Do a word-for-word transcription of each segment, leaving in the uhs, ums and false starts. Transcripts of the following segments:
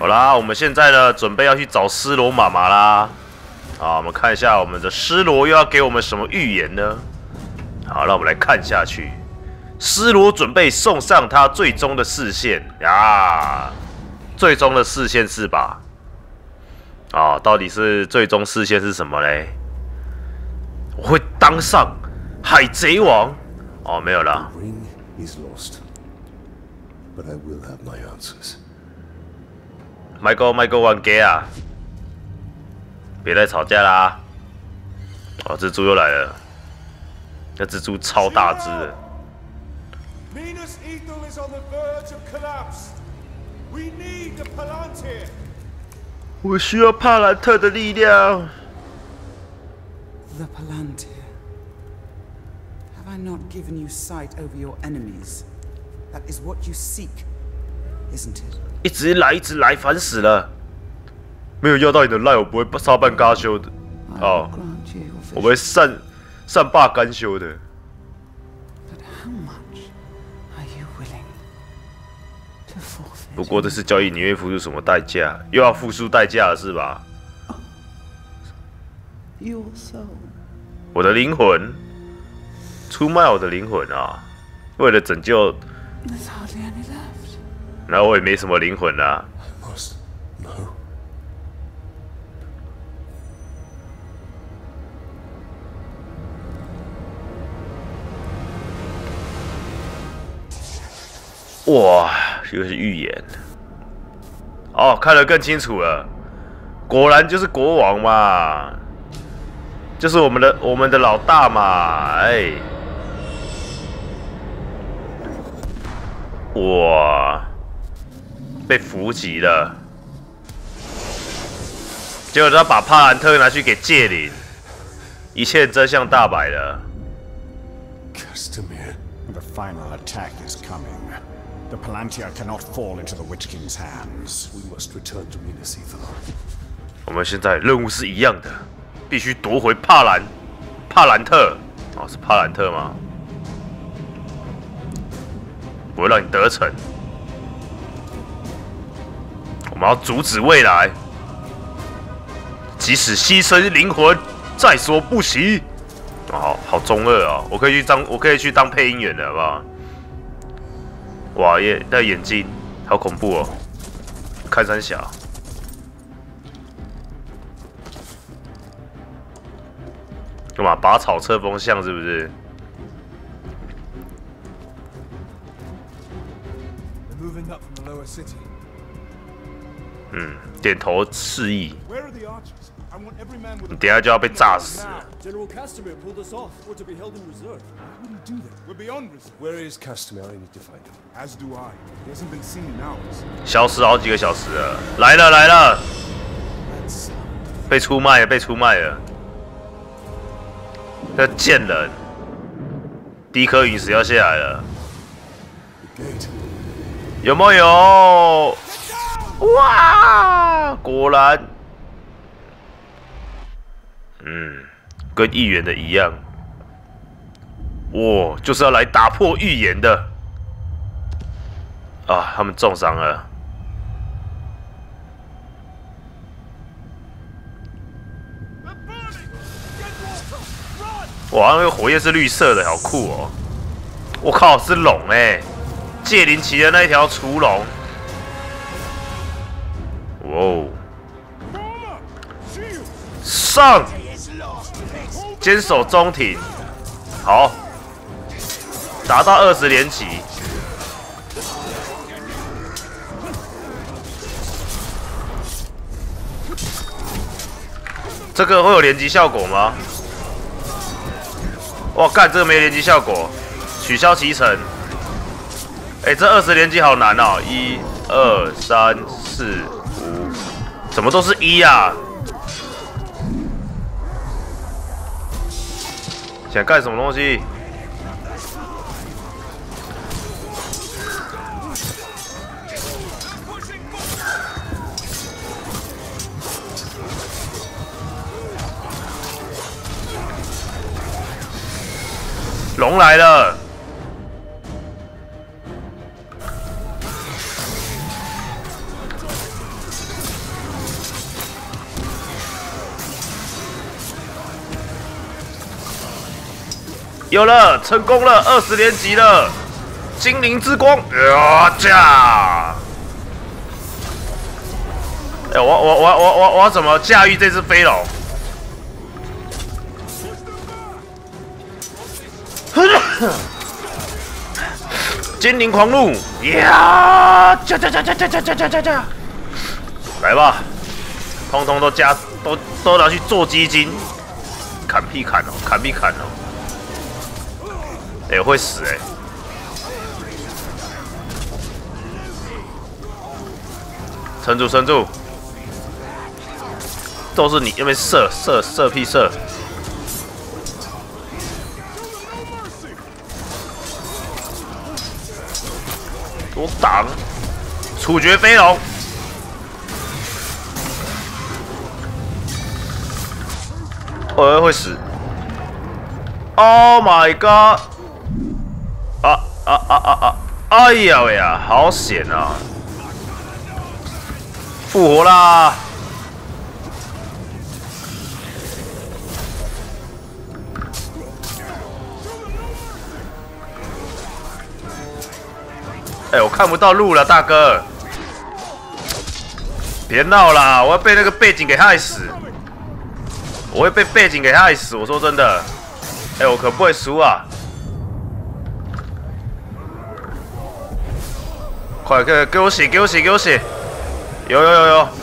好啦，我们现在呢，准备要去找施罗妈妈啦。好，我们看一下我们的施罗又要给我们什么预言呢？好，让我们来看下去。施罗准备送上他最终的视线呀，最终的视线是吧？啊，到底是最终视线是什么嘞？我会当上海贼王？哦，没有啦。Michael Michael 玩 gay 啊！别再吵架啦！哦，蜘蛛又来了，那蜘蛛超大只的。我需要帕兰特的力量。 The Palantir. Have I not given you sight over your enemies? That is what you seek, isn't it? 一直来，一直来，烦死了！没有要到你的赖，我不会沙半嘎修的。哦，我不会善善罢甘休的。不过这次交易你会付出什么代价？又要付出代价了是吧？我的灵魂，出卖我的灵魂啊！为了拯救。然后我也没什么灵魂啦、啊。哇，这个是预言。哦，看得更清楚了，果然就是国王嘛，就是我们的我们的老大嘛，哎，哇！被伏击了，结果他把帕兰特拿去给戒灵，一切真相大白了。 Castamere, the final attack is coming. The Palantir cannot fall into the Witch King's hands. We must return to Minas Ithil. 我们现在任务是一样的，必须夺回帕兰帕兰特。哦，是帕兰特吗？我会让你得逞。我们要阻止未来，即使牺牲灵魂，在所不惜。哦，好好中二啊！我可以去当，我可以去当配音员的，好不好？哇耶，那眼睛好恐怖哦！看三小，干嘛拔草测风向是不是？嗯，点头示意。你等下就要被炸死了。 General Castamere pulled us off. We're to be held in reserve. Why would he do that? We're beyond reserve. Where is Castamere? I need to find him. As do I. He hasn't been seen in hours. 消失好几个小时了，来了来了，被出卖了被出卖了，这贱人，第一颗陨石要下来了，有没有？哇，果然，嗯，跟预言的一样，哇，就是要来打破预言的啊！他们重伤了。哇，那个火焰是绿色的，好酷哦！我靠，是龙哎、欸，戒灵骑的那一条雏龙。哇哦！上，坚守中庭，好，达到二十连击。这个会有连击效果吗？哇，干，这个没连击效果，取消骑乘。哎、欸，这二十连击好难哦！一、二、三、四、五，怎么都是一啊？想干什么东西？龙来了！ 有了，成功了，二十连击了，精灵之光，啊驾！哎、欸，我我我我我我要怎么驾驭这只飞龙？精灵狂怒，呀！驾驾驾驾驾驾驾驾驾驾！来吧，通通都加，都都拿去做基金，砍屁砍哦，砍屁砍哦！哎、欸，会死哎、欸！撑住，撑住！都是你那边射射射屁射！我挡，处决飞龙。我会死 ！Oh my god！ 啊啊啊啊啊！哎呀喂呀，好险啊！复活啦！哎、欸，我看不到路了，大哥！别闹啦，我要被那个背景给害死！我会被背景给害死！我说真的，哎、欸，我可不会输啊！快，给给我洗，给我洗，给我洗！有有有有！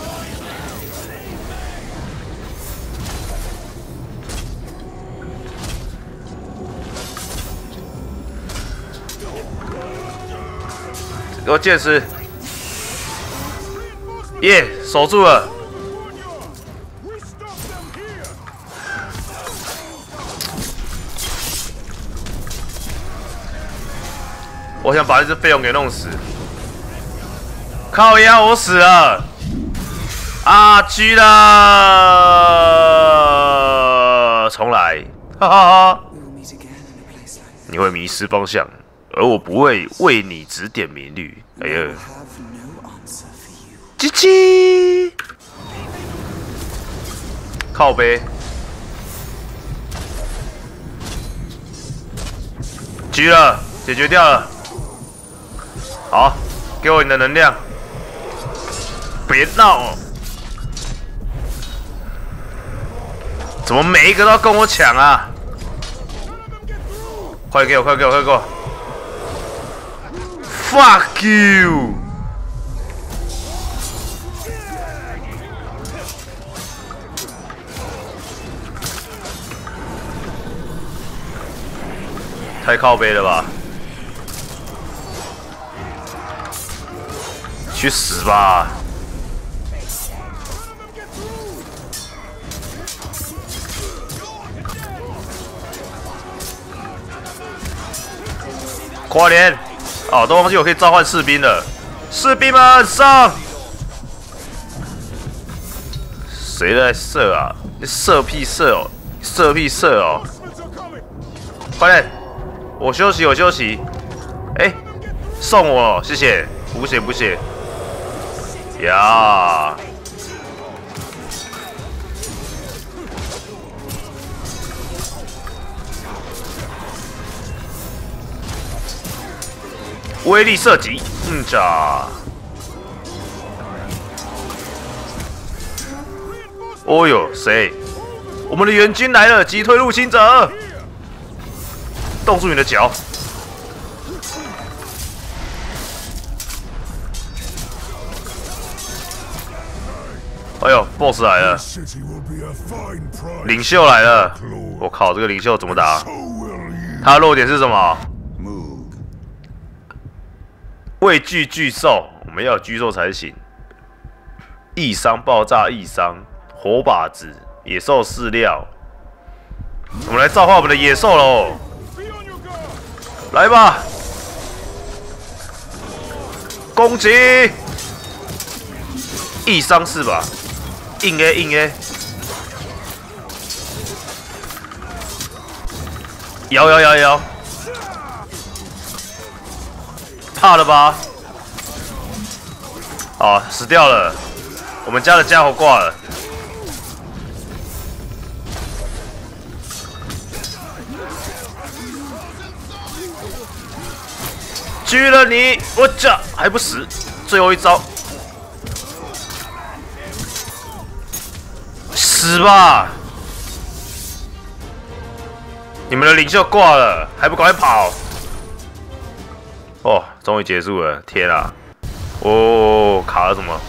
给我剑士！耶，守住了！我想把这只飞龙给弄死。靠腰，我死了！啊，G了！重来，哈哈哈！你会迷失方向，而我不会为你指点迷律。哎呀，叽叽！靠背。G了，解决掉了。好，给我你的能量。别闹！怎么每一个都要跟我抢啊？快给我，快给我，快给我 ！Fuck you！ 太靠背了吧！去死吧！快点！哦，都忘记我可以召唤士兵了。士兵们上！谁在射啊？你射屁射哦！射屁射哦！快点！我休息，我休息。哎、欸，送我，谢谢。补血，补血。呀！威力射击，嗯炸！哦呦，谁？我们的援军来了，击退入侵者！冻住你的脚！哎呦 ，BOSS 来了！领袖来了！我靠，这个领袖怎么打？他的弱点是什么？畏惧巨兽，我们要有巨兽才行。异伤爆炸，异伤火把子，野兽饲料。我们来召唤我们的野兽喽！来吧，攻击！异伤是吧？硬 A 硬 A， 摇摇摇摇。怕了吧？哦，死掉了！我们家的家伙挂了。 狙了你！我这还不死，最后一招，死吧！你们的领袖挂了，还不赶快跑！哦，终于结束了！天啊！哦，卡了什么？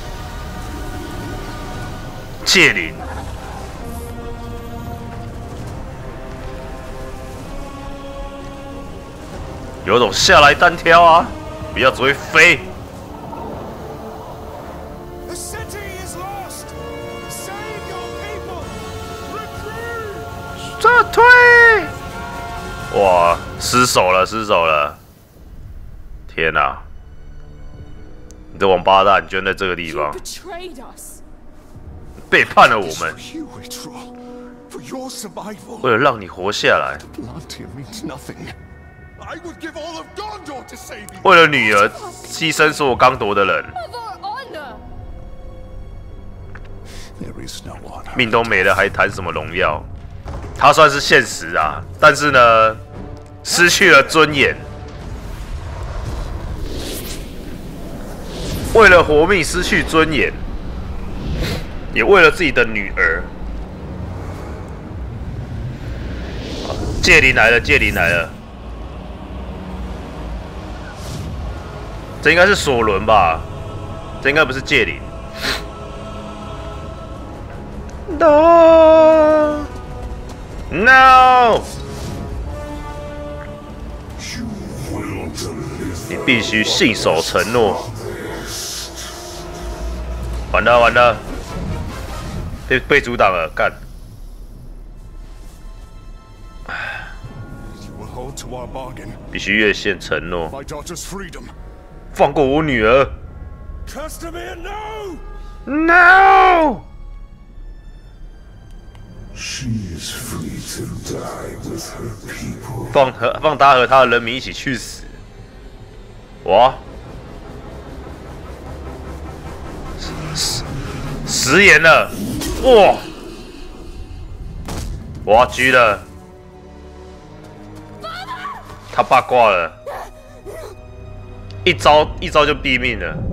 戒灵。 有种下来单挑啊，不要只会飞。撤退！哇，失手了，失手了！天哪、啊！你这王八蛋居然在这个地方背叛了我们，为了让你活下来。 为了女儿牺牲所有刚夺的人，命都没了，还谈什么荣耀？他算是现实啊，但是呢，失去了尊严，为了活命失去尊严，也为了自己的女儿。戒灵来了，戒灵来了。 这应该是索伦吧？这应该不是戒灵。No No！ 你必须信守承诺。完了完了，被被阻挡了，干！必须越线承诺。 放过我女儿 Castamere, no! ！No! She is free to die with her people. 放和放他和他的人民一起去死！哇！食食言了！哇！哇狙了！他爸挂了。 一招一招就毙命了。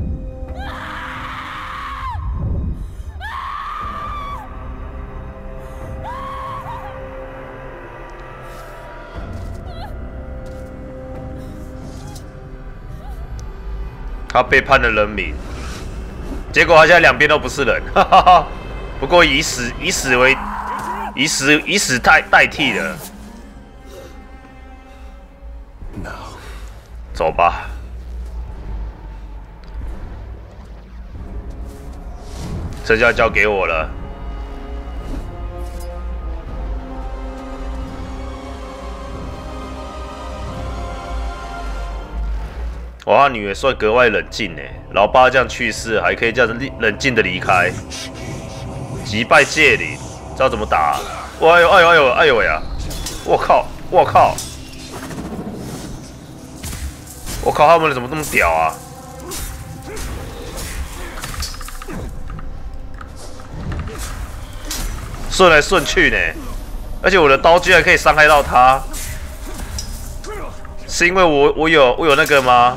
他背叛了人民，结果他现在两边都不是人，哈哈哈。不过以死以死为以死以死代代替了。走吧。 这就要交给我了。哇，他女儿算格外冷静呢。老爸这样去世，还可以这样子冷静的离开。击败戒灵，知道怎么打、啊？哇哎呦哎呦哎呦哎呦呀！我靠！我靠！我靠！他们怎么这么屌啊？ 顺来顺去呢，而且我的刀居然可以伤害到他，是因为我我有我有那个吗？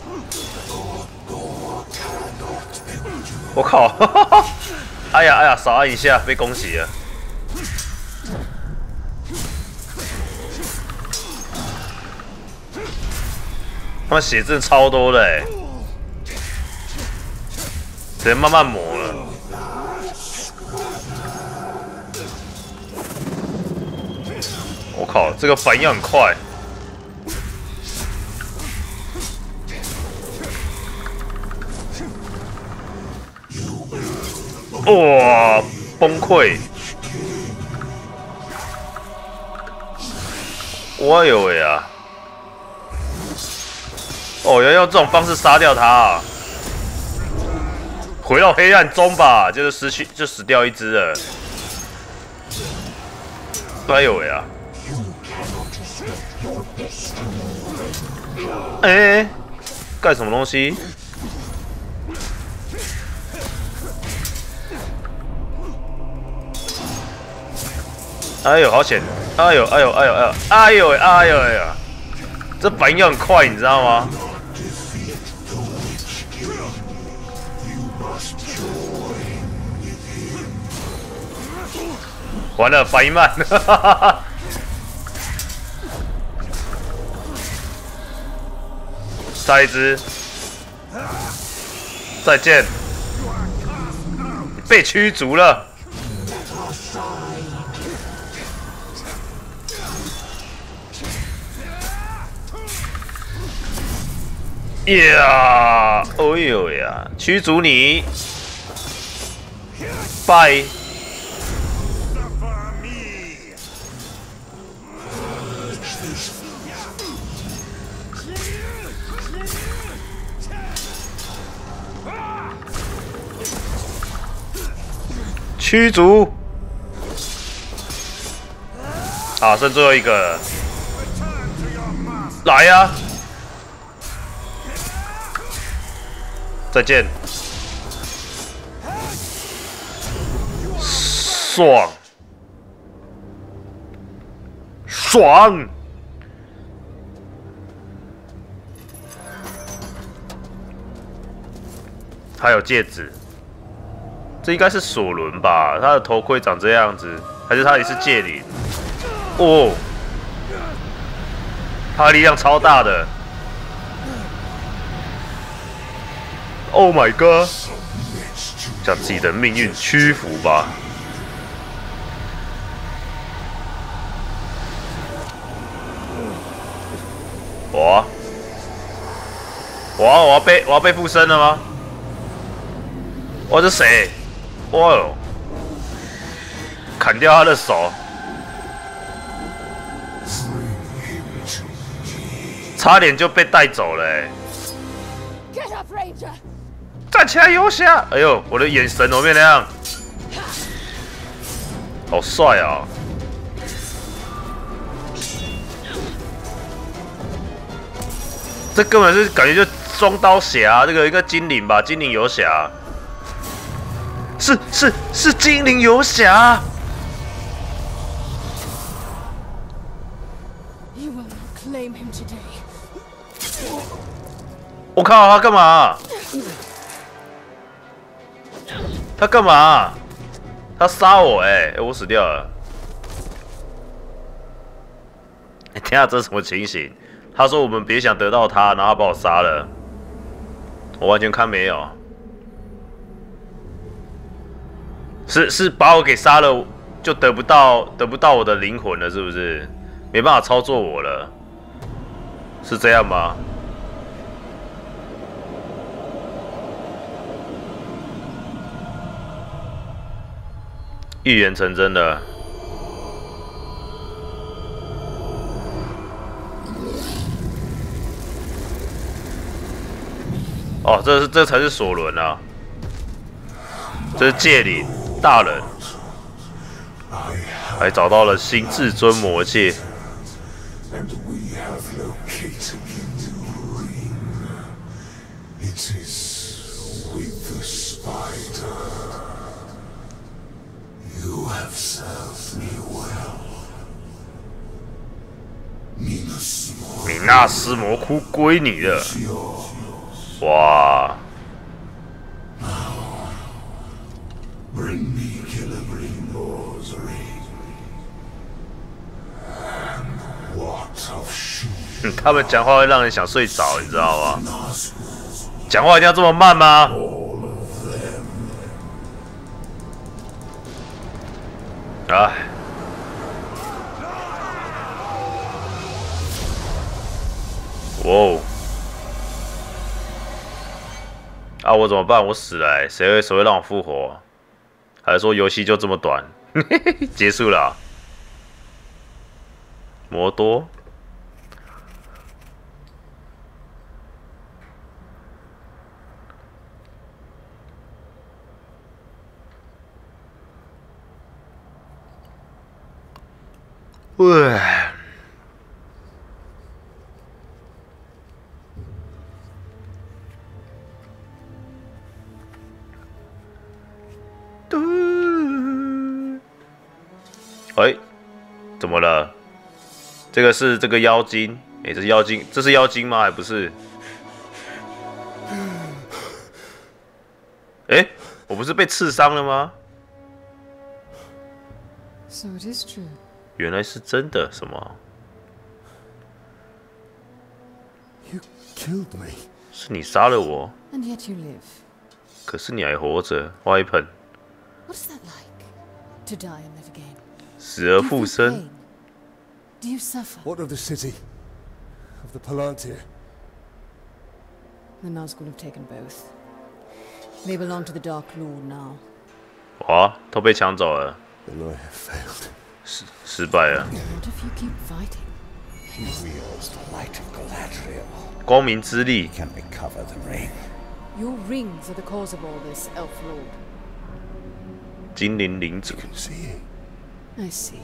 我靠！哎呀哎呀，少按一下，被攻击了。他们血真的超多的哎，只能慢慢磨了。 我靠，这个反应很快。哇，崩溃！我有喂啊！哦，要用这种方式杀掉他、啊，回到黑暗中吧，就是失去，就死掉一只了。哎呦喂啊！ 哎、欸，干什么东西？哎呦，好险！哎呦，哎呦，哎呦，哎呦，哎呦，哎呦，哎呦，这反应很快，你知道吗？ 完了，反应慢，再一只，再见，被驱逐了。呀，哦呦呀，驱逐你，拜。驱逐，啊，剩最后一个，来呀！再见，爽，爽！还有戒指。这应该是索伦吧？他的头盔长这样子，还是他也是戒灵？哦，他的力量超大的 ！Oh my god！ 向自己的命运屈服吧！我，我我要被我要被附身了吗？我这谁？哇哦！砍掉他的手，差点就被带走了、欸。站起来，游侠！哎呦，我的眼神怎么变那样？好帅啊！这根本是感觉就双刀侠，这个一个精灵吧，精灵游侠。是是是精灵游侠。我靠，他干嘛？他干嘛？他杀我哎、欸！我死掉了。欸、天啊，这是什么情形？他说我们别想得到他，然后他把我杀了。我完全看没有。是是把我给杀了，就得不到得不到我的灵魂了，是不是？没办法操作我了，是这样吗？预言成真了。哦，这是这才是索伦啊，这是戒灵大人，还找到了新至尊魔戒。米纳斯魔窟归你了，哇！嗯，他们讲话会让人想睡着，你知道吗？讲话一定要这么慢吗？哎。哇哦！啊，我怎么办？我死了、欸，谁会谁会让我复活？还是说游戏就这么短？结束了、啊？摩多。喂。哎、欸，怎么了？这个是这个妖精，哎、欸，这是妖精，这是妖精吗？还不是？ 哎、欸，我不是被刺伤了吗？ So it is true. 原来是真的，什么？ You killed me. 是你杀了我， And yet you live. 可是你还活着，外盆， What is that like? To die and live again? 死而 Do you 复 feel 生。 pain? Do you suffer? What of the city? Of the Palantir? The Nazgul have taken both. They belong to the Dark Lord now. 哇，都被抢走了， Then I have failed. 失失败了。 What if you keep fighting? He wields the light of Galadriel. 光明之力， Can recover the ring. Your rings are the cause of all this, Elf Lord. 精灵领主。 See, I see.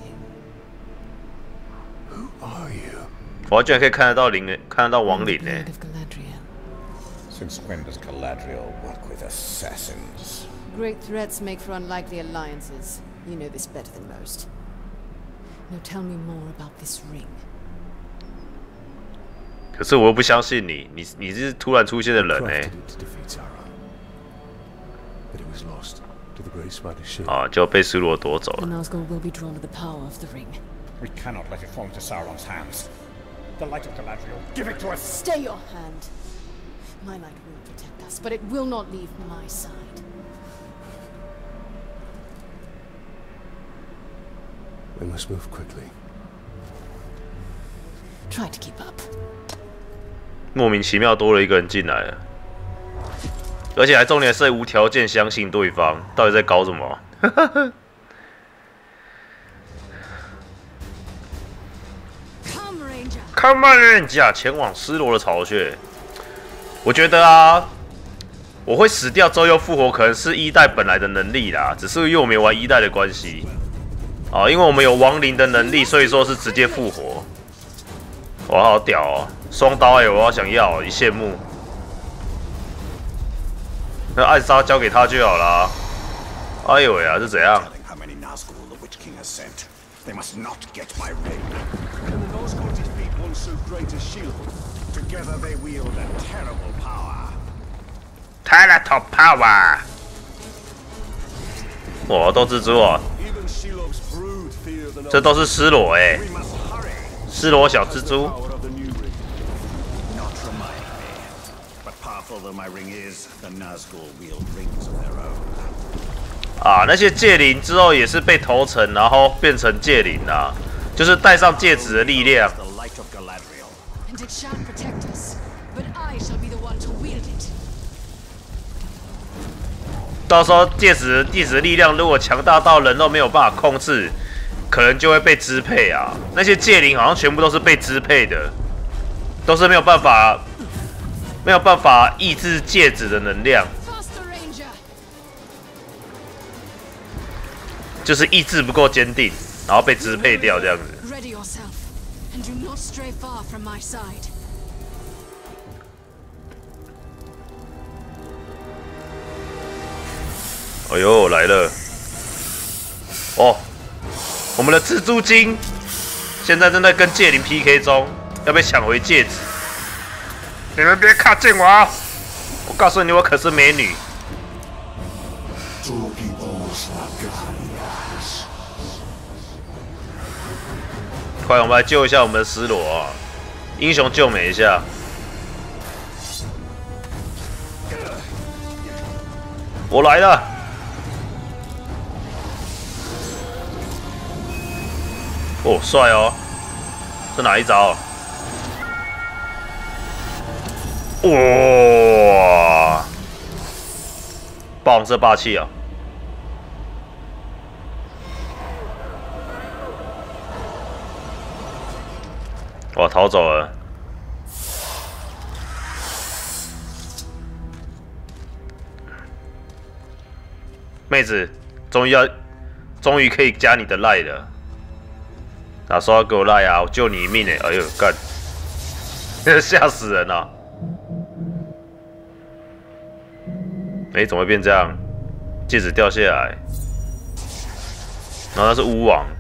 who are you? 我居然可以看得到灵，看得到亡 I'm the 灵呢 Blade。of Galadriel. Since when does Galadriel work with assassins? Great threats make for unlikely alliances. You know this better than most. Now tell me more about this ring. 可是我又不相信你，你你是突然出现的人呢、 Crafted it to defeat Sauron. But it was lost to the Grey Spider ship. 啊，就被苏罗夺走 The 了。 Nazgul will be drawn to the power of the ring. We cannot let it fall into Sauron's hands. The light of Galadriel, give it to us! Stay your hand. My light will protect us, but it will not leave my side. We must move quickly. Try to keep up. 莫名其妙多了一个人进来了，而且还重点是无条件相信对方，到底在搞什么？ Come, Ranger. Come on， 人家前往失落的巢穴。我觉得啊，我会死掉之后又复活，可能是一代本来的能力啦，只是因为我没玩一代的关系。哦，因为我们有亡灵的能力，所以说是直接复活。哇，好屌哦！双刀哎、欸，我好想要，一羡慕。那暗杀交给他就好啦。哎呦喂啊，是怎样？ How many Nazgul the Witch King has sent? They must not get my ring. Can the Nazgul defeat one so great as Shelob? Together they wield a terrible power. Teletop Power！ 哇，斗蜘蛛哦， Even Shelob's brood fear the 这都是失落哎、 We must hurry. 失落小蜘蛛。 power of the new ring. Not remind me. But powerful though my ring is, the Nazgul wield rings of their own. 啊，那些戒灵之后也是被投诚，然后变成戒灵啊，就是带上戒指的力量。 The light of Galadriel. And it shall protect us, but I shall be the one to wield it. 到时候戒指戒指的力量如果强大到人都没有办法控制，可能就会被支配啊。那些戒灵好像全部都是被支配的，都是没有办法没有办法抑制戒指的能量， Faster, Ranger. 就是意志不够坚定，然后被支配掉这样子。 Ready yourself, and do not stray far from my side. 哎呦，来了！哦，我们的蜘蛛精现在正在跟戒灵 P K 中，要被抢回戒指。你们别靠近我！我告诉你，我可是美女。 Two peoples like us. 快，我们来救一下我们的失罗啊！英雄救美一下。我来了。 哦，帅哦！这哪一招？哇！霸王色霸气啊！哇，逃走了！妹子，终于要，终于可以加你的赖了。 哪说要给我赖啊！我救你一命哎！哎呦，干！吓死人了！哎，怎么会变这样？戒指掉下来，然后那是巫王，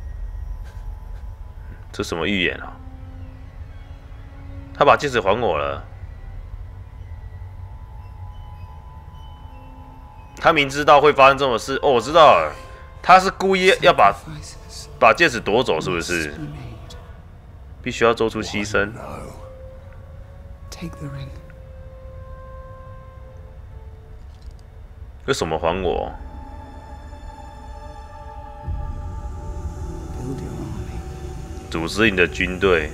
这什么预言啊？他把戒指还我了。 他明知道会发生这种事，哦，我知道了，他是故意要把把戒指夺走，是不是？必须要做出牺牲。为什么还我？组织你的军队。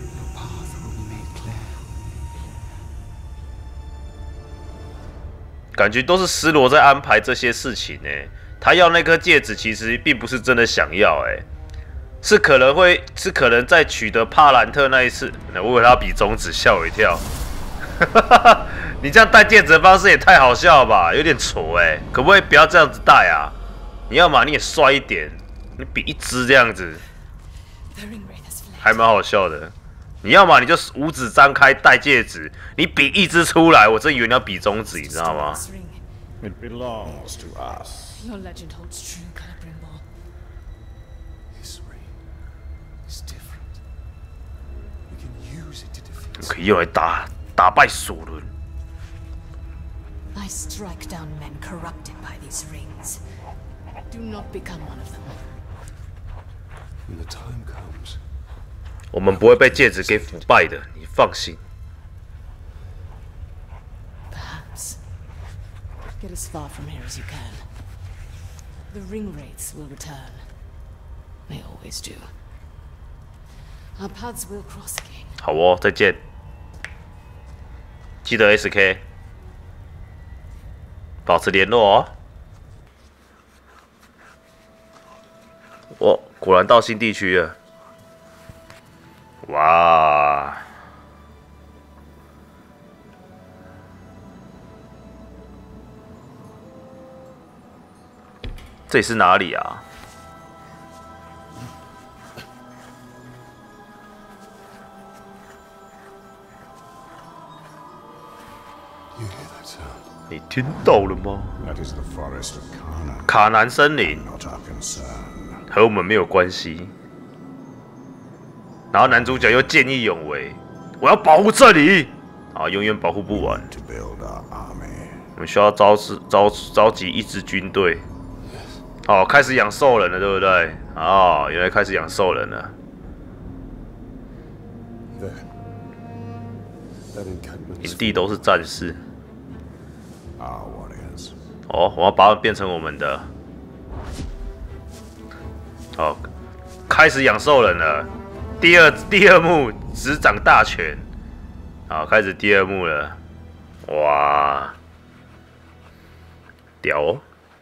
感觉都是斯罗在安排这些事情呢。他要那颗戒指，其实并不是真的想要，哎，是可能会，是可能在取得帕兰特那一次，我以为他比中指，吓我一跳。你这样戴戒指的方式也太好笑了吧，有点挫哎，可不可以不要这样子戴啊？你要嘛你也帅一点，你比一只这样子，还蛮好笑的。你要嘛你就五指张开戴戒指，你比一只出来，我真以为你要比中指，你知道吗 It belongs to us. Your legend holds true, Celebrimbor. This ring is different. We can use it to defeat. 可以用来打打败索伦。 I strike down men corrupted by these rings. Do not become one of them. When the time comes. 我们不会被戒指给腐败的，你放心。 Perhaps. Get as far from here as you can. The ring wraiths will return. They always do. Our paths will cross again. 好哦，再见。记得 S K， 保持联络哦。哦，果然到新地区了。哇！这里是哪里啊？你听到了吗？ That is the forest of Kana. 卡南森林 Not our concern. 和我们没有关系。然后男主角又见义勇为，我要保护这里，啊，永远保护不完。 To build our army. 我们需要召集召召集一支军队。哦，开始养兽人了，对不对？哦，原来开始养兽人了。 There. That encampment. 营地都是战士。 Our warriors. 哦，我要把它们变成我们的。哦，开始养兽人了。第二第二幕执掌大权。好，开始第二幕了。哇，屌哦！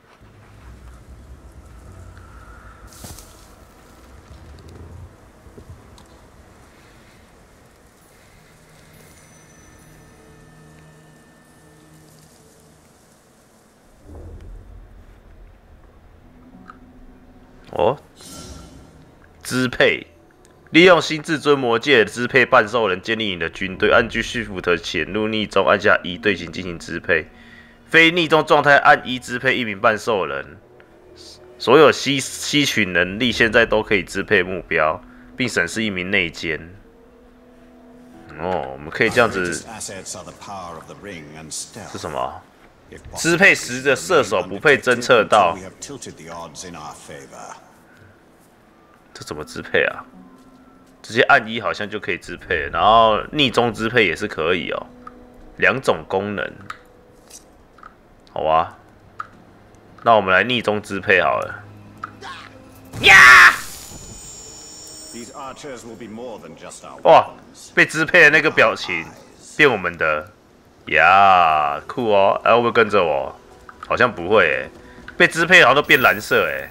哦，支配，利用新至尊魔戒支配半兽人，建立你的军队。按 G Shift 潜入逆中，按下一对型进行支配。非逆中状态按一支配一名半兽人。所有吸吸取能力现在都可以支配目标，并审视一名内奸。哦，我们可以这样子。是什么？ 支配时的射手不被侦测到，这怎么支配啊？直接按一好像就可以支配，然后逆中支配也是可以哦，两种功能。好啊，那我们来逆中支配好了。呀！哇，被支配的那个表情变我们的。 呀， yeah, 酷哦！哎、啊，会不会跟着我？好像不会诶，被支配好像都变蓝色诶。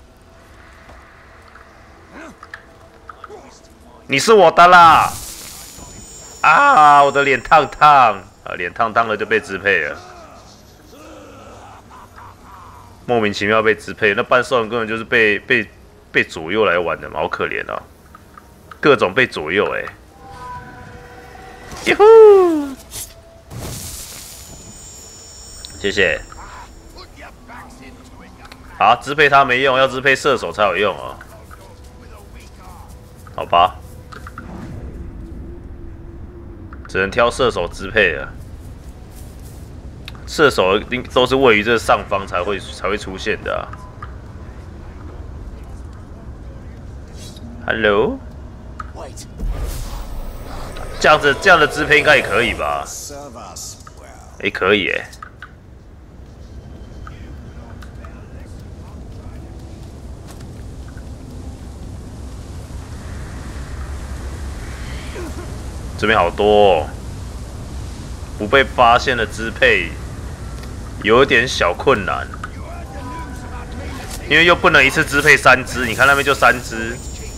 你是我的啦！啊，我的脸烫烫啊，脸烫烫的就被支配了，莫名其妙被支配。那半兽人根本就是被被被左右来玩的嘛，好可怜哦，各种被左右诶。哟呼！ 谢谢。好，支配他没用，要支配射手才有用哦。好吧，只能挑射手支配了。 射手应都是位于这上方才会才会出现的啊。Hello， 这样子这样的支配应该也可以吧？哎，可以哎。这边好多哦，不被发现的支配有点小困难，因为又不能一次支配三只，你看那边就三只，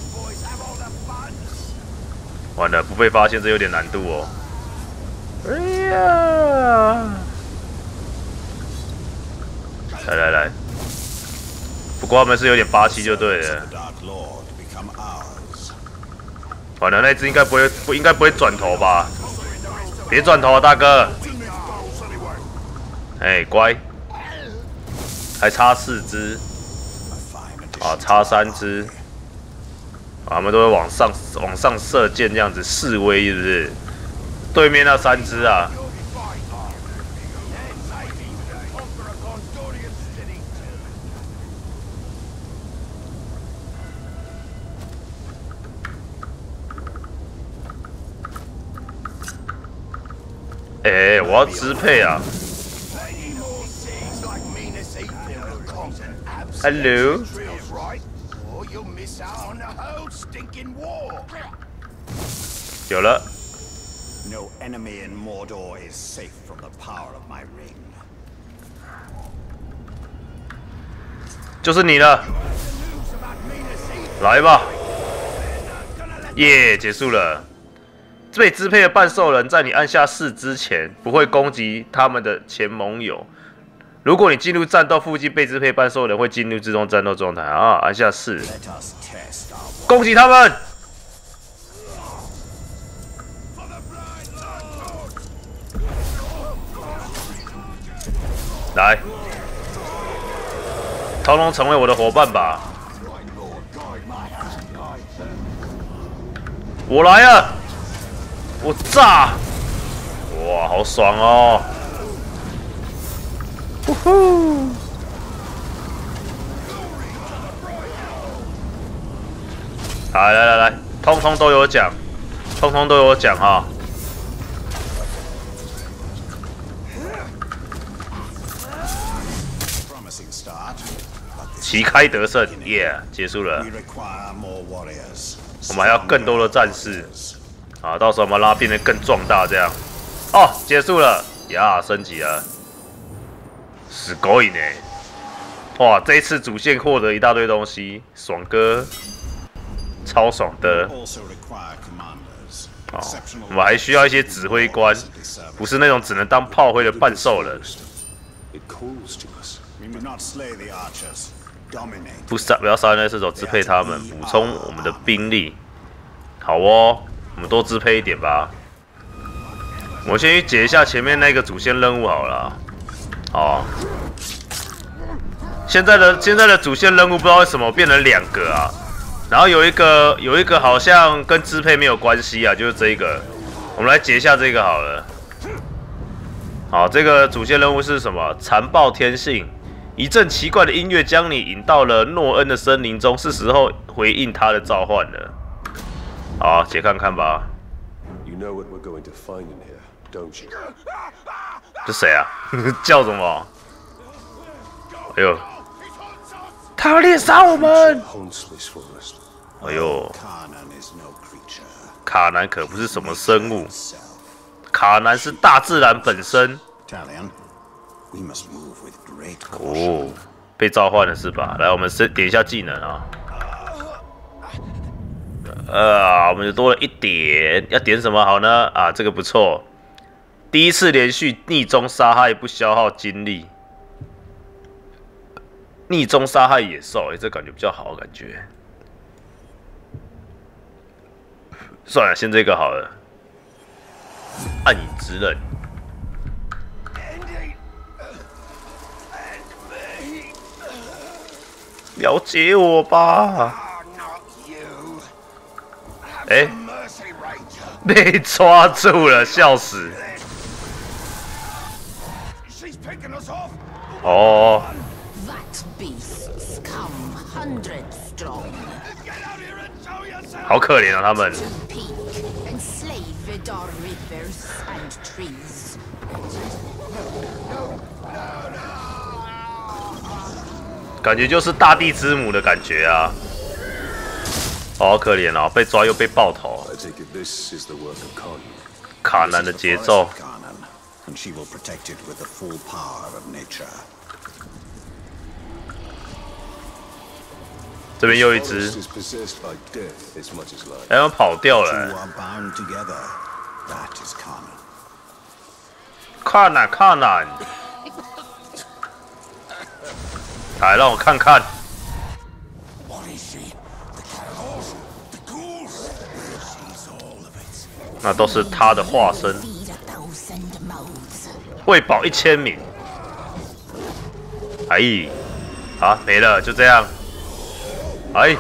完了不被发现这有点难度哦。哎呀，来来来，不过他们是有点霸气就对了。完了，那只应该不会不应该不会转头吧？别转头啊，大哥！哎，乖，还差四只，啊，差三只，啊，他们都会往上往上射箭这样子示威，是不是？对面那三只啊，哎、欸，我要支配啊 ！Hello， 有了。 No enemy in Mordor is safe from the power of my ring. 就是你了，来吧！耶、yeah, 结束了。被支配的半兽人在你按下四之前不会攻击他们的前盟友。如果你进入战斗附近，被支配半兽人会进入自动战斗状态啊！按下四，攻击他们！来，通通成为我的伙伴吧！我来了！我炸！哇，好爽哦！呼呼！来来来来，通通都有奖，通通都有奖哈！旗开得胜，耶、yeah, 结束了。我们还要更多的战士。啊，到时候我们拉变得更壮大，这样。哦，结束了呀，升级了，死狗影哎！哇，这一次主线获得一大堆东西，爽哥，超爽的。哦，我们还需要一些指挥官，不是那种只能当炮灰的半兽人。不杀，不要杀那射手，支配他们，补充我们的兵力。好哦。我们多支配一点吧。我先去解一下前面那个主线任务好了。哦，现在的现在的主线任务不知道为什么变成两个啊，然后有一个有一个好像跟支配没有关系啊，就是这一个。我们来解一下这个好了。好，这个主线任务是什么？残暴天性，一阵奇怪的音乐将你引到了诺恩的森林中，是时候回应他的召唤了。好，解看看吧。 You know what we're going to find in here, don't you? 这谁啊？叫什么？哎呦，他要猎杀我们！哎呦，卡南可不是什么生物，卡南是大自然本身。哦，被召唤了是吧？来，我们先点一下技能啊。呃，我们就多了一点，要点什么好呢？啊，这个不错，第一次连续逆中杀害不消耗精力，逆中杀害野兽，哎、欸，这感觉比较好，感觉。算了，先这个好了。暗影之刃。了解我吧。哎、欸，被抓住了，笑死！ 哦， That beasts come hundreds strong. 好可怜啊，他们。 Peak enslave Vidar rivers and trees. 感觉就是大地之母的感觉啊。哦、好可怜哦，被抓又被爆头。 I take it this is the work of Khan. 卡南的节奏。 And she will protect it with the full power of nature. 这边又一只， Forest is possessed by death as much as life. 哎，我跑掉 Two 了。 are bound together. That is Kana. 卡南，卡南。来，让我看看。 What is she? The cows? The ghouls? She's all of it. 那都是他的化身。 Feed a thousand mouths. 喂饱一千名。哎，好，没了，就这样。哎，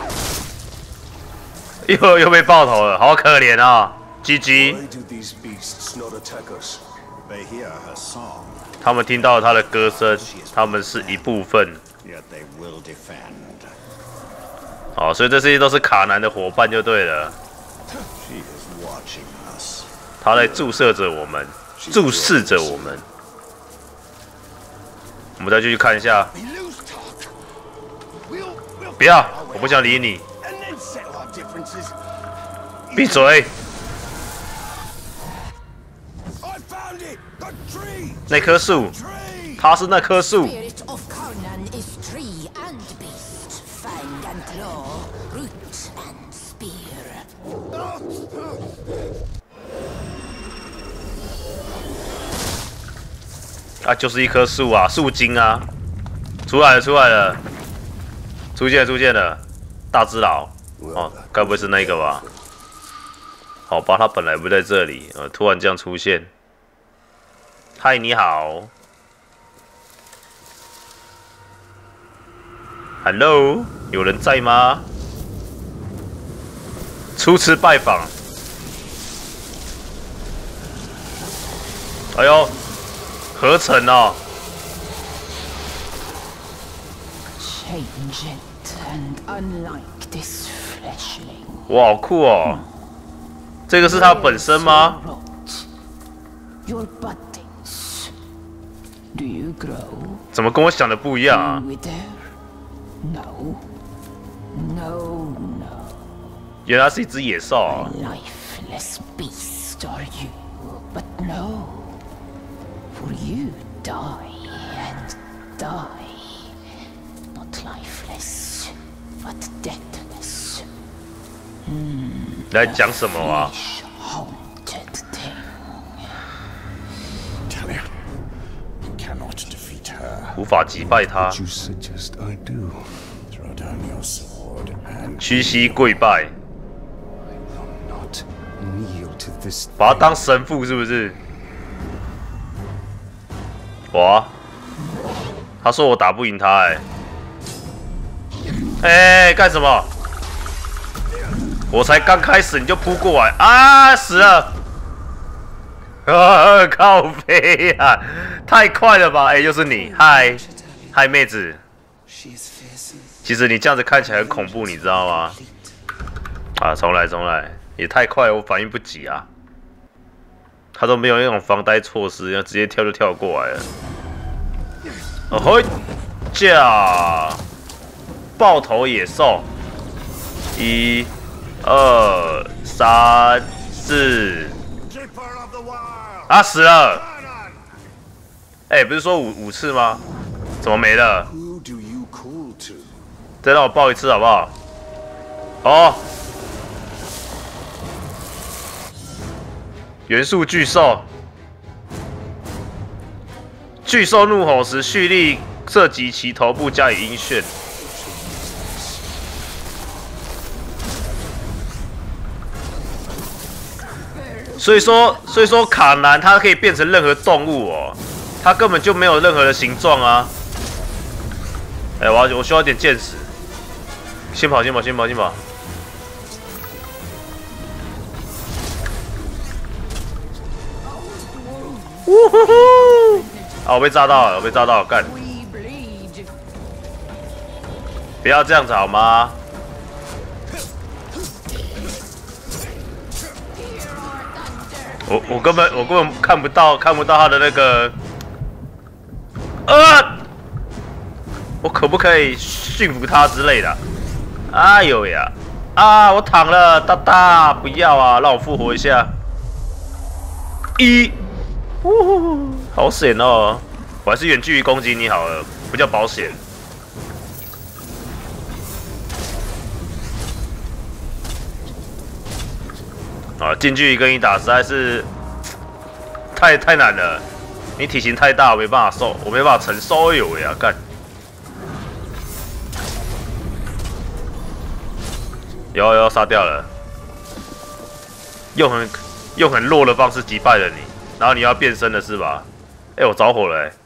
又又被爆头了，好可怜啊 ！G G。 Why do these beasts not attack us? They hear her song, 他们听到他的歌声，他们是一部分。 yet they will defend. 哦，所以这些都是卡南的伙伴就对了。 She is watching us. 他在注射着我们，注视着我们。我们再继续看一下。 We lose talk. We'll, we'll 不要，我不想理你， and then settle our differences. 闭嘴！ I found it. The tree. 那棵树， Tree. 它是那棵树。 Spirit of Karnan is tree and beast, fang and claw, root and spear. 啊，就是一棵树啊，树精啊，出来了，出来了，出现了，出现了，大只佬，哦，该不会是那个吧？好吧，他本来不在这里，呃，突然这样出现。嗨，你好 ，Hello， 有人在吗？初次拜访。哎呦！ 合成哦， Change it, and unlike this fleshling. 哇，好酷哦！这个是它本身吗？ Your buddings. Do you grow? 怎么跟我想的不一样啊？ Wither? No. No, no. 原来是一只野兽啊！ Lifeless beast are you, but no. For you die and die. Not lifeless, but deathless. 你在讲什么啊？ Flesh haunted thing. Talia, you cannot defeat her. 无法击败它， You suggest I do. Throw down your sword and 屈膝跪拜， Not kneel to this. 把它当神父是不是？哇！他说我打不赢他，哎，哎，干什么？我才刚开始你就扑过来啊！死了！啊，靠背啊，太快了吧！哎，又是你，嗨，嗨，妹子。 She is fearsome. 其实你这样子看起来很恐怖，你知道吗？啊，重来，重来，也太快了，我反应不及啊！他都没有那种防呆措施，要直接跳就跳过来了。哦嘿，驾！爆头野兽，一、二、三、四， Keeper of the wild. 啊死了！ Kanan. 哎、不是说五五次吗？怎么没了？ Who do you call to? 再让我爆一次好不好？哦，元素巨兽，巨兽怒吼时，蓄力射击其头部，加以晕眩。所以说，所以说卡南它可以变成任何动物哦，它根本就没有任何的形状啊。哎、我要我需要点剑矢。先跑，先跑，先跑，先跑！呜呼呼！ 啊！我被炸到了，我被炸到了，干！不要这样子好吗？我我根本我根本看不到看不到他的那个，啊！我可不可以驯服他之类的？哎呦呀！啊！我躺了，大大不要啊！让我复活一下。一，呜呼，好险哦！我还是远距离攻击你好了，比较保险。啊，近距离跟你打实在是太太难了，你体型太大，我没办法受，我没办法承受。哎呦呀，干！有有杀掉了，用很用很弱的方式击败了你，然后你要变身了是吧？哎、欸，我着火了哎、欸！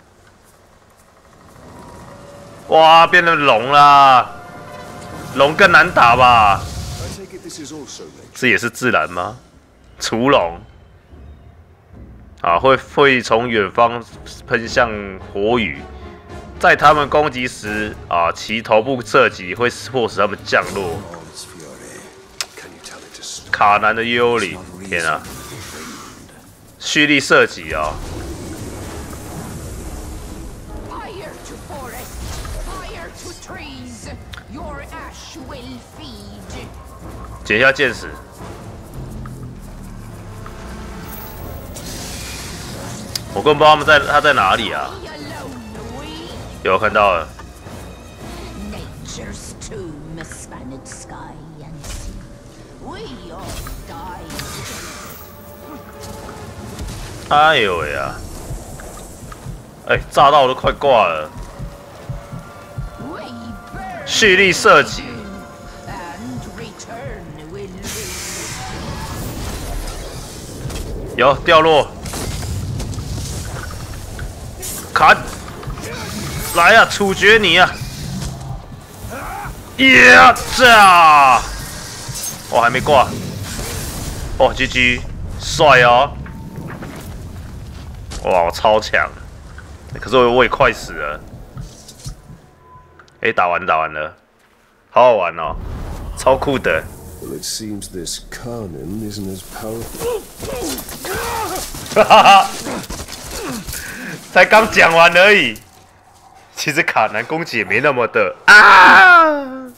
哇，变成龙啦！龙更难打吧？这也是自然吗？雏龙啊，会会从远方喷向火雨，在他们攻击时啊，其头部射击会迫使他们降落。卡南的幽灵，天啊！蓄力射击啊、哦！捡一下剑矢。我根本不知道他们在他在哪里啊！有看到了。哎呦喂呀！哎，炸到我都快挂了。蓄力射击。有掉落。砍！来呀、啊，处决你呀、啊！呀炸！我还没挂。哦 ，G G， 帅哦！哇，我超强！可是我我也快死了。哎，打完打完了，好好玩哦，超酷的。 Well, it seems this Carnan isn't as powerful. 哈哈哈！才刚讲完而已。其实卡南攻击也没那么的啊，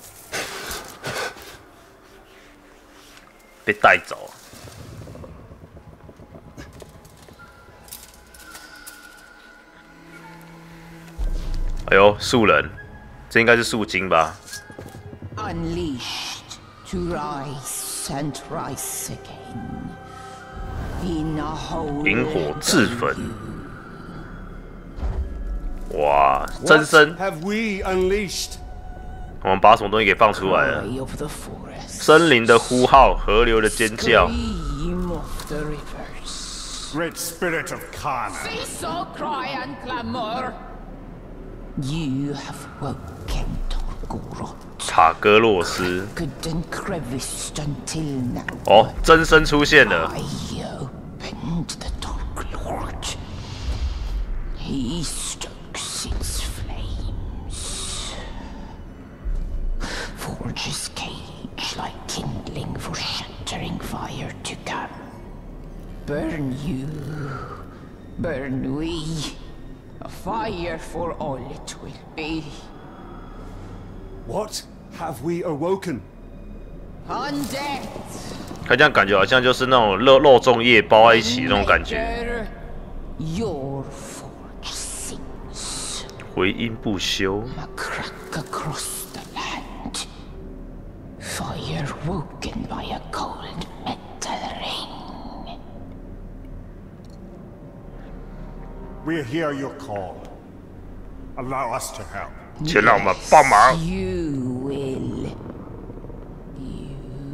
被带走。哎呦，树人，这应该是树精吧 ？Unleashed to rise and rise again in a whole. 萤火自焚。哇，真身！ Have we unleashed? 我们把什么东西给放出来了？森林的呼号，河流的尖叫。 Great spirit of Khan. Cease all cry and clamor. You have woken Torgorod. 塔格洛斯。 Couldn't crevice until now. 哦，真身出现了。 I opened the Dark Lord. He stokes its flames. Forges cage like kindling for shattering fire to come. Burn you, burn we. A fire for all it will be. What have we awoken? Undead. 他这样感觉好像就是那种肉肉粽叶包在一起那种感觉。 Your forge sings. 回音不休。 A crack across the land. Fire woken by a cold metal ring. We hear your call. Allow us to help. 请让我们帮忙。 You will. You.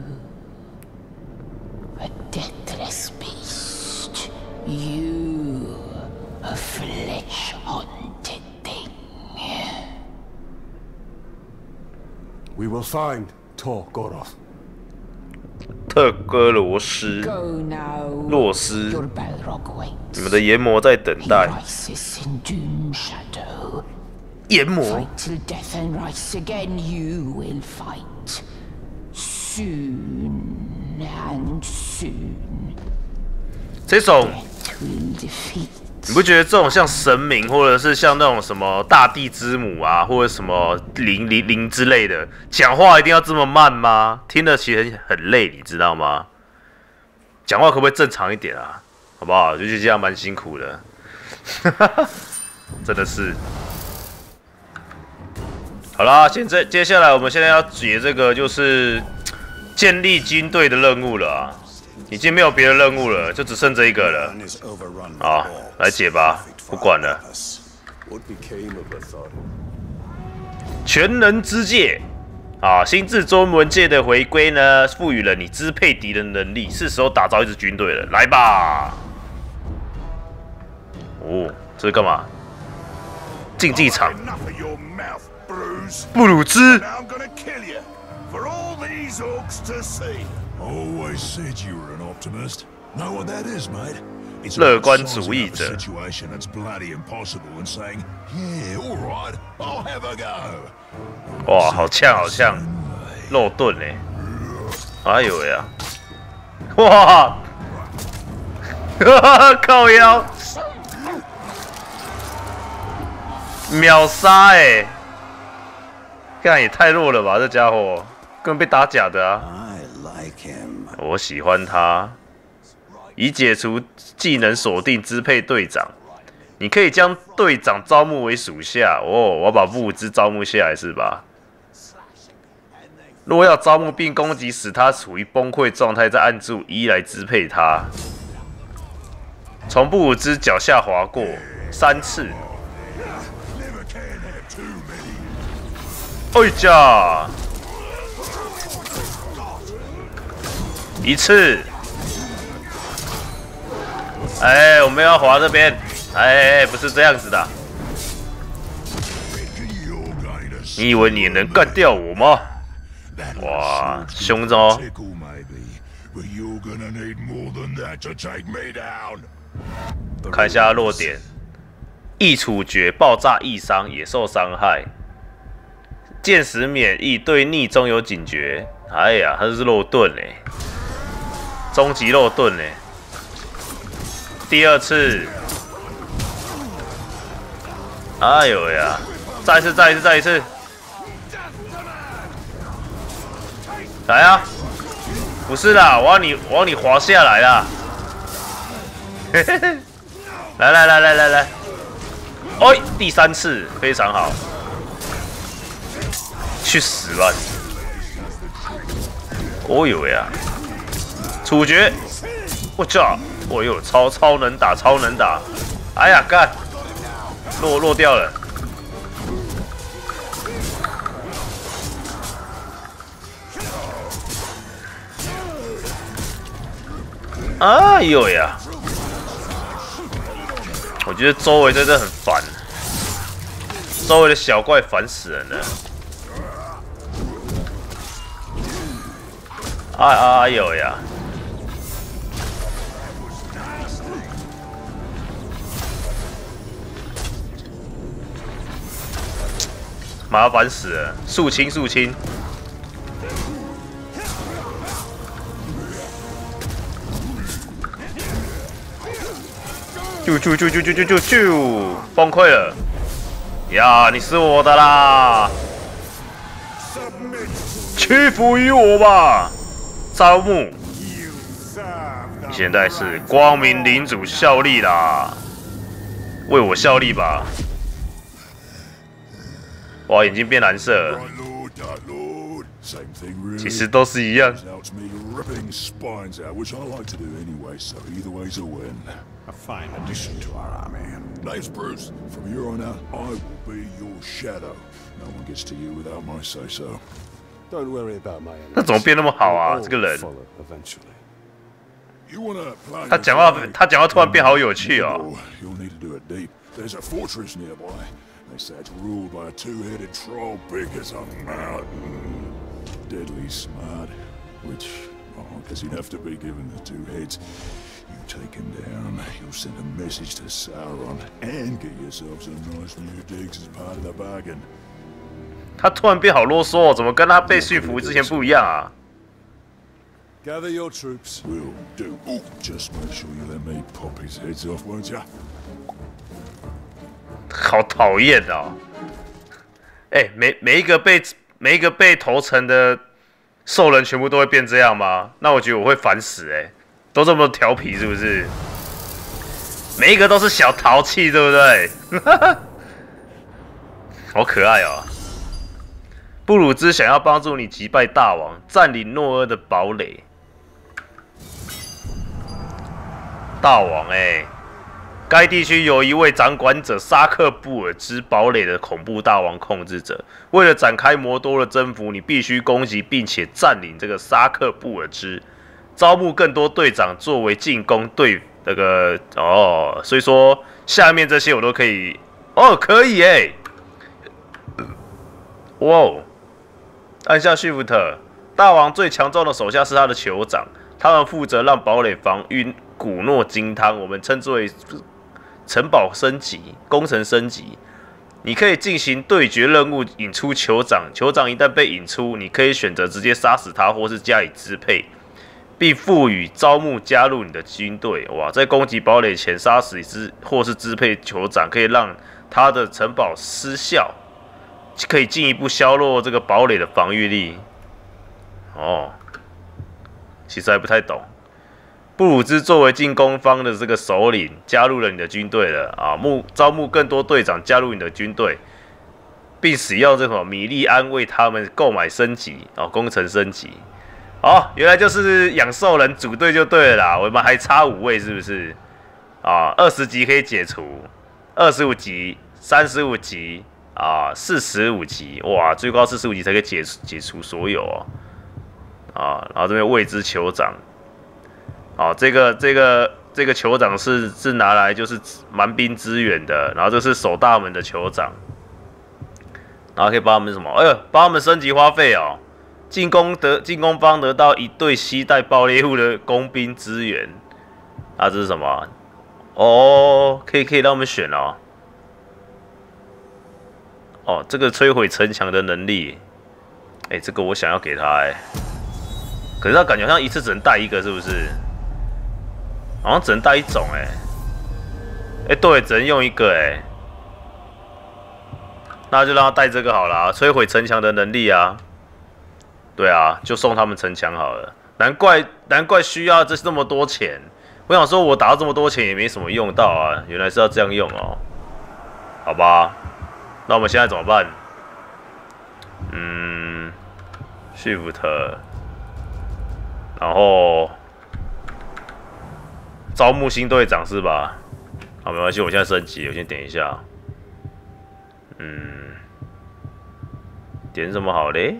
A deathless beast. You. A flesh-haunted thing. We will find Torgorod. 特哥罗斯、 Go now. 洛斯， Your Balrog 你 waits. 们的研磨在等 He 待。 rises in Doom Shadow. 研磨 Fight till death and rise again. You will fight soon and soon. 这种 Death will defeat. 你不觉得这种像神明，或者是像那种什么大地之母啊，或者什么灵灵灵之类的，讲话一定要这么慢吗？听得其实很累，你知道吗？讲话可不可以正常一点啊？好不好？就觉得这样蛮辛苦的，真的是。好啦，现在接下来我们现在要解这个就是建立军队的任务了啊。已经没有别的任务了，就只剩这一个了。好，来解吧，不管了。全能之戒啊，新制中文界的回归呢，赋予了你支配敌人能力，是时候打造一支军队了。来吧！哦，这是干嘛？竞技场。布鲁兹。 Always said you were an optimist. Know what that is, mate? It's 乐观主义者。 situation that's bloody impossible and saying, yeah, all right, I'll have a go. 哇，好呛，好呛，肉盾哎！哎呦喂啊！哇！哈哈，靠腰，秒杀哎！看也太弱了吧，这家伙根本被打假的啊！ 我喜欢他，已解除技能锁定支配队长，你可以将队长招募为属下。哦，我要把布兹招募下来是吧？若要招募并攻击使他处于崩溃状态，再按住一来支配他。从布兹脚下划过三次。哎呀！ 一次，哎，我们要滑这边，哎，不是这样子的。你以为你能干掉我吗？哇，凶着哦！看一下弱点：易处决、爆炸、易伤、野兽伤害、剑时免疫、对逆中有警觉。哎呀，他是肉盾哎。 终极肉盾呢？第二次，哎呦呀！再一次，再一次，再一次！来啊！不是啦，我要你，我要你滑下来啦！嘿嘿嘿！来来来来来来！哎，第三次非常好，去死吧！哦呦呀！ 处决！我操！我有超超能打，超能打！哎呀，干！落落掉了。哎呦呀！我觉得周围真的很烦，周围的小怪烦死人了。哎哎呦呀！ 麻烦死了，肃清肃清。啾啾啾啾啾啾啾啾，崩溃了！呀，你是我的啦！屈服于我吧，招募。现在是光明领主效力啦，为我效力吧！ 哇，眼睛变蓝色了。其实都是一样。 A fine addition to our army. Name's Bruce. From here on out, I will be your shadow. No one gets to you without my say so. Don't worry about my enemies. 那怎么变那么好啊？这个人。 You wanna play 他讲话，他讲话突然变好有趣哦。 You'll need to do it deep. There's a fortress nearby. They say it's ruled by a two-headed troll big as a mountain. Deadly smart, which Oh, guess he'd have to be given the two heads. You take him down, you'll send a message to Sauron, and get yourself some nice new digs as part of the bargain. 他突然变好啰嗦、哦，怎么跟他被驯服之前不一样啊？ Gather your troops. Will do. Oh, just make sure you let me pop his heads off, won't you? 好讨厌哦！哎、欸，每每一个被每一个被投诚的兽人全部都会变这样吗？那我觉得我会烦死哎、欸！都这么调皮是不是？每一个都是小淘气，对不对？好可爱哦！布鲁兹想要帮助你击败大王，占领诺阿的堡垒。大王哎、欸，该地区有一位掌管者沙克布尔之堡垒的恐怖大王控制者。为了展开摩多的征服，你必须攻击并且占领这个沙克布尔之，招募更多队长作为进攻队那个哦。所以说下面这些我都可以哦，可以哎、欸，哇哦！按下 Shift， 大王最强壮的手下是他的酋长，他们负责让堡垒防御古诺金汤，我们称之为城堡升级、工程升级。你可以进行对决任务，引出酋长。酋长一旦被引出，你可以选择直接杀死他，或是加以支配，并赋予招募加入你的军队。哇，在攻击堡垒前杀死之或是支配酋长，可以让他的城堡失效。可以进一步削弱这个堡垒的防御力。哦，其实还不太懂。布鲁兹作为进攻方的这个首领，加入了你的军队了啊！募招募更多队长加入你的军队，并使用这种米利安为他们购买升级哦，工程升级。哦，原来就是养兽人组队就对了啦。我们还差五位是不是？啊，二十级可以解除，二十五级、三十五级。啊，四十五级，哇，最高四十五级才可以解解除所有哦。啊，然后这边未知酋长，啊，这个这个这个酋长是是拿来就是蛮兵支援的，然后这是守大门的酋长，然后可以帮他们什么？哎呦，帮他们升级花费哦。进攻得进攻方得到一队携带爆裂物的工兵支援，啊，这是什么？哦，可以可以让我们选哦。哦，这个摧毁城墙的能力，哎、欸，这个我想要给他哎、欸，可是他感觉好像一次只能带一个，是不是？好像只能带一种哎、欸，哎、欸，对，只能用一个哎、欸，那就让他带这个好了，摧毁城墙的能力啊，对啊，就送他们城墙好了。难怪难怪需要这这么多钱，我想说我打到这么多钱也没什么用到啊，原来是要这样用哦，好吧。那我们现在怎么办？嗯 ，Shift， 然后招募新队长是吧？好，没关系，我现在升级，我先点一下。嗯，点什么好嘞？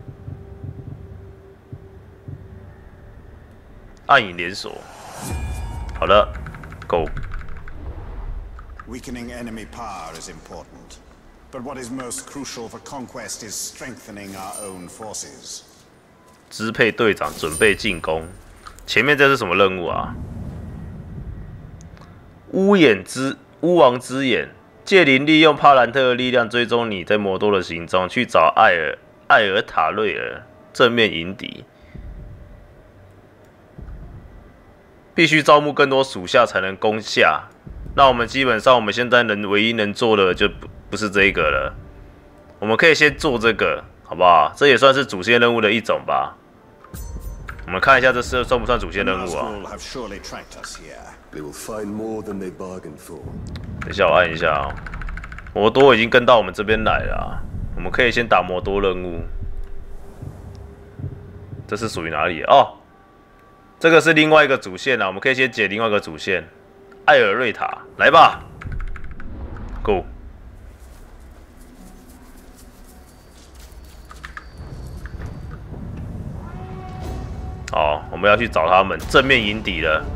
暗影连锁。好了 ，Go。 Weakening enemy power is important. But what is most crucial for conquest is strengthening our own forces. 支配队长准备进攻。前面这是什么任务啊？巫眼之巫王之眼，借灵利用帕兰特的力量追踪你在魔多的行踪，去找艾尔艾尔塔瑞尔，正面迎敌。必须招募更多属下才能攻下。那我们基本上我们现在能唯一能做的就不不是这个了，我们可以先做这个，好不好？这也算是主线任务的一种吧。我们看一下这是算不算主线任务啊？等一下我按一下啊、哦，摩多已经跟到我们这边来了、啊，我们可以先打摩多任务。这是属于哪里哦？这个是另外一个主线啊，我们可以先解另外一个主线。艾尔瑞塔，来吧 ，Go！ 好，我们要去找他们，正面迎敌了。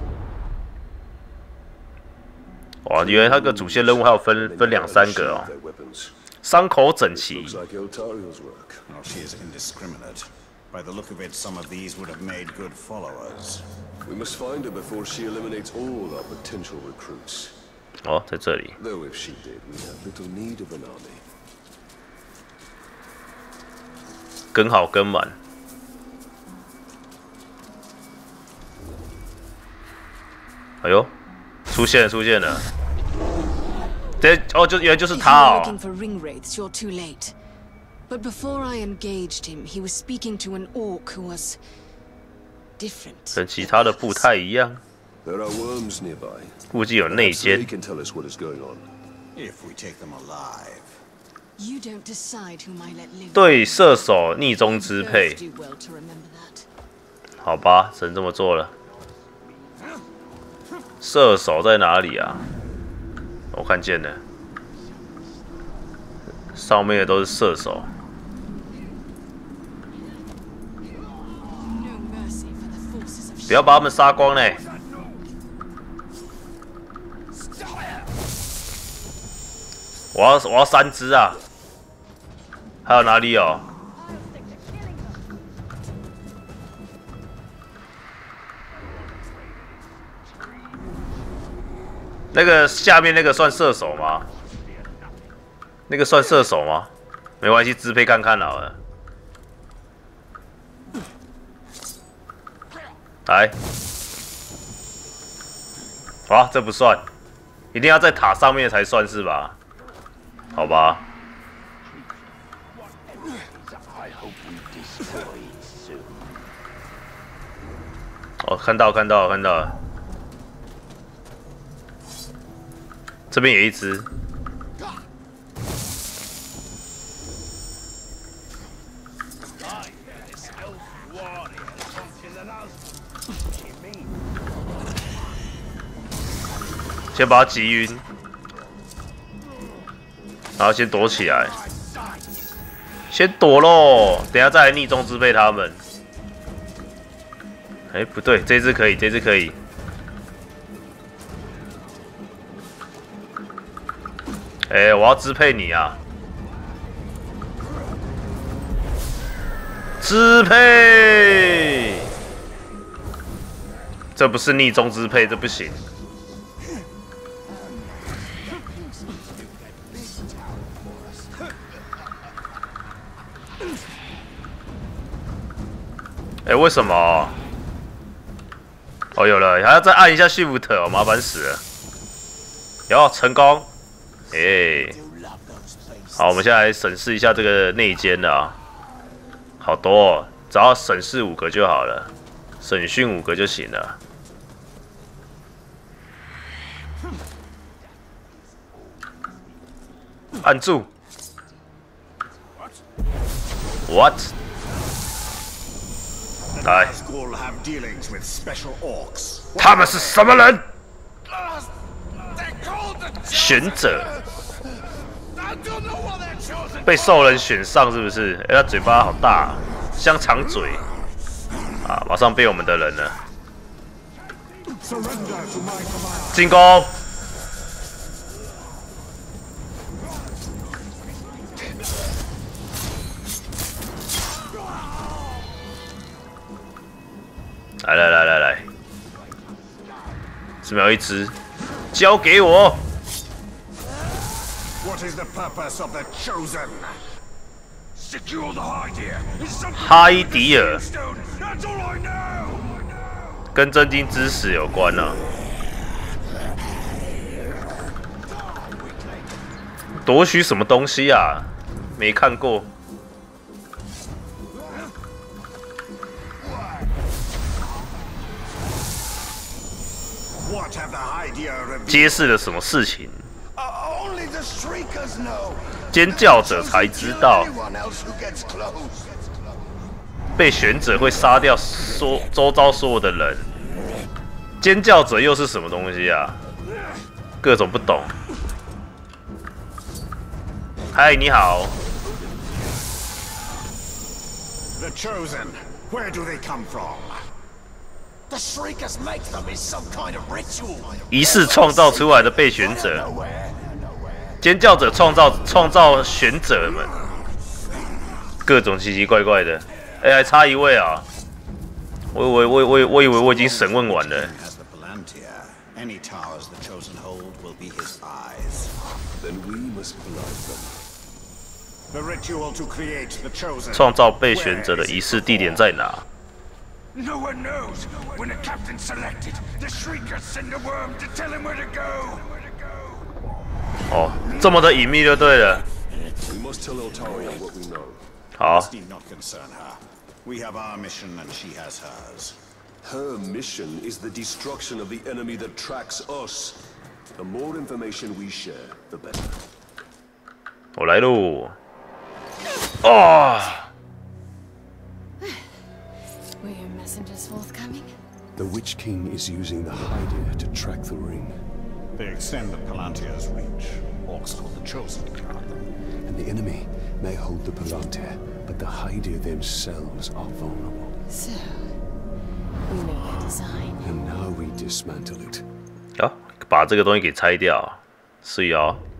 哇，原来他个主线任务还有分分两三个哦。伤口整齐。 By the look of it, some of these would have made good followers. We must find her before she eliminates all our potential recruits. 哦，在这里。 Though if she did, we have little need of an army. 跟好跟满。哎呦，出现了出现了！这哦，就原来就是他哦。 Looking for ring wraiths, you're too late. But before I engaged him, he was speaking to an orc who was different. 跟其他的不太一样。 There are worms nearby. 估计有内 Perhaps 奸 they。can tell us what is going on. If we take them alive. You don't decide whom I let live. 对射手逆中支 Both 配， do well to remember that. 好吧，只能这么做了。射手在哪里啊？我看见了，上面的都是射手。 No mercy for the forces of 不要把他们杀光嘞！我要我要三只啊！还有哪里有？那个下面那个算射手吗？那个算射手吗？没关系，支配看看好了。来，好，这不算，一定要在塔上面才算是吧？好吧。哦，看到看到看到了，这边也一只。 先把他击晕，然后先躲起来，先躲喽，等一下再来逆中支配他们。哎、欸，不对，这只可以，这只可以。哎、欸，我要支配你啊！支配，这不是逆中支配，这不行。 哎、欸，为什么？哦，有了，还要再按一下 Shift， 哦，麻烦死了。有成功，哎、欸，好，我们现在来审视一下这个内奸的啊，好多哦，只要审视五个就好了，审讯五个就行了。按住 ，What？ 来，他们是什么人？选者被兽人选上是不是？哎、欸，他嘴巴好大，香肠嘴啊！马上变我们的人了，进攻！来来来来来，这边有一只，交给我。哈伊迪尔，跟真金之死有关啊。夺取什么东西啊？没看过。 揭示了什么事情？尖叫者才知道，被选者会杀掉所周遭所有的人。尖叫者又是什么东西啊？各种不懂。嗨，你好。 The chosen, where do they come from? The Shriekers make them is some kind of ritual. 仪式创造出来的被选者，尖叫者创造创造选者们，各种奇奇怪怪的。 哎、欸，还差一位啊！我以为我我我以为我已经审问完了。 Any towers the chosen hold will be his eyes. Then we must blood them. The ritual to create the chosen. 创造被选者的仪式地点在哪？ No one knows. When the captain selected, the Shriekers send a worm to tell him where to go. 哦，这么的隐秘就对了。 We must tell Eltaria what we know. 好。 This need not concern her. We have our mission and she has hers. Her mission is the destruction of the enemy that tracks us. The more information we share, the better. 我来喽！哦。 Were your messengers forthcoming? The Witch King is using the Hydir to track the ring. They extend the Palantir's reach. Orcs call the chosen guard them. And the enemy may hold the Palantir, but the Hydir themselves are vulnerable. So, we know your design. And now we dismantle it. 好，把这个东西给拆掉，是哦。